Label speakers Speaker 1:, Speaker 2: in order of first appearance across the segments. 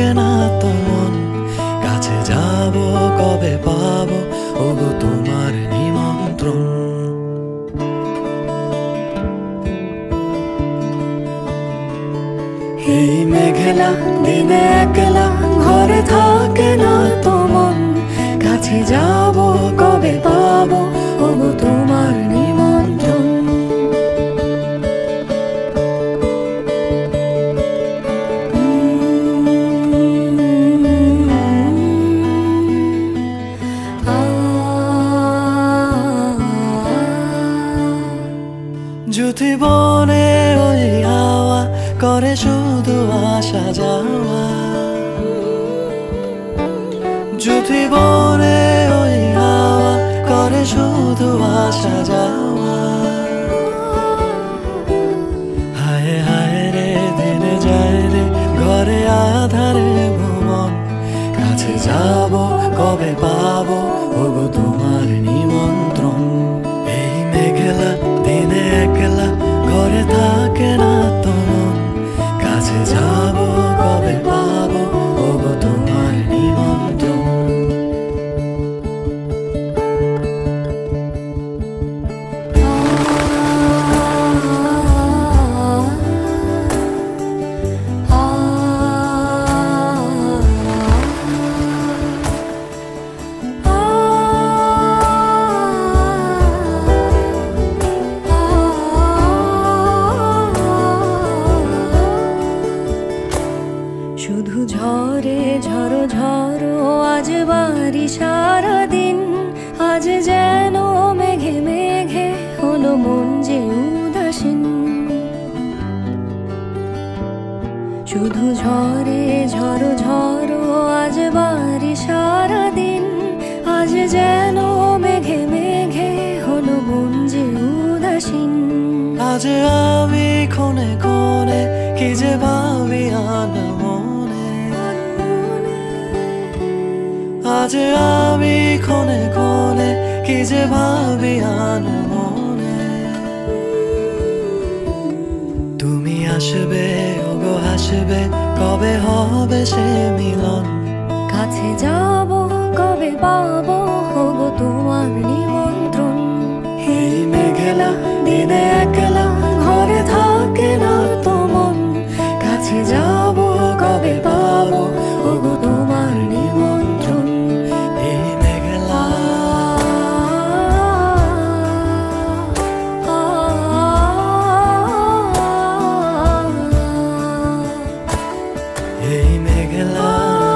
Speaker 1: থাকে না তো মন, কাছে যাব কবে পাবো ওগো তোমার নিমন্ত্রণ। এই মেঘলা দিনে একলা ঘরে থাকে না তো মন, কাছে যাব কবে পাবো ওগো তোমার নিমন্ত্রণ। যদি বনে ওই হাওয়া করে শুধু আসা যাওয়া, যদি বনে ওই হাওয়া করে শুধু আসা যাওয়া। হায় হায় রে দিনে যায় রে ঘরে আধারে ভুবন, কাছে যাব কবে পাবো ওগো তোমার নিমন্ত্রণ। এই মেঘলা দিনে একলা ঘরে থাকে না তো মন, কাছে যাব কবে পাবো ওগো তোমার নিমন্ত্রণ।
Speaker 2: শুধু ঝরে ঝরো ঝরো আজ বাড়ি সারাদিন, আজ যেন মেঘে মেঘে হলো মন যে উদাসীন। শুধু ঝরে ঝরো ঝরো আজ বাড়ি সারাদিন, আজ যেন মেঘে মেঘে হলো মন যে উদাসীন।
Speaker 1: আজ আমি ক্ষণে ক্ষণে কি যে ভাবি আনমনে, আজ আমি ক্ষণে ক্ষণে কি যে ভাবি আনমনে। তুমি আসবে ওগো হাসবে কবে হবে সে মিলন,
Speaker 2: কাছে যাব কবে পাবো ওগো তোমার নিমন্ত্রণ।
Speaker 1: এই মেঘলা দিনে একলা ঘরে থাকে না তো মন, কাছে যাব কবে পাবো ওগো তোমার নিমন্ত্রণ। এই মেঘলা এই মেঘলা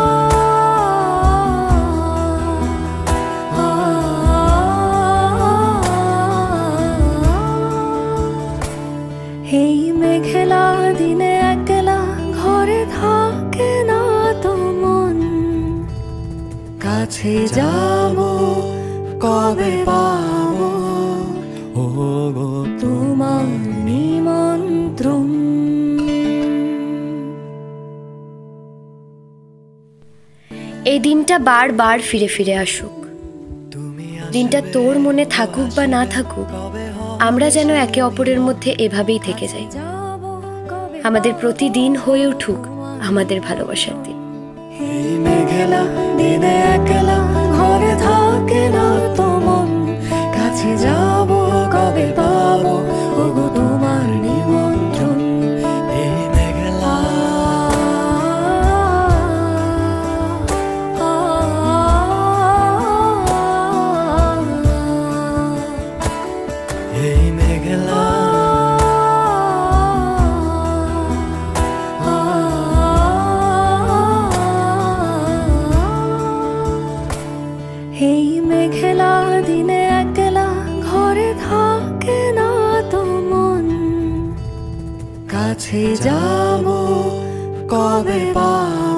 Speaker 2: এই মেঘলা দিনে একলা ঘরে থাকে না তো মন,
Speaker 1: কাছে যাব কবে পাবো ওগো
Speaker 2: তোমার নিমন্ত্রণ। এই দিনটা বারবার ফিরে ফিরে আসুক, দিনটা তোর মনে থাকুক বা না থাকুক, আমরা যেন একে অপরের মধ্যে এভাবেই থেকে যাই। আমাদের প্রতিদিন হয়ে উঠুক আমাদের ভালোবাসার দিন।
Speaker 1: এই মেঘলা দিনে একলা ঘরে থাকে না তো মন, কাছে যাব কবে পাবো ওগো তোমার নিমন্ত্রণ। এই মেঘলা এই মেঘলা
Speaker 2: এই মেঘলা দিনে একলা ঘরে থাকে না তো মন,
Speaker 1: কাছে যাব কবে পাবো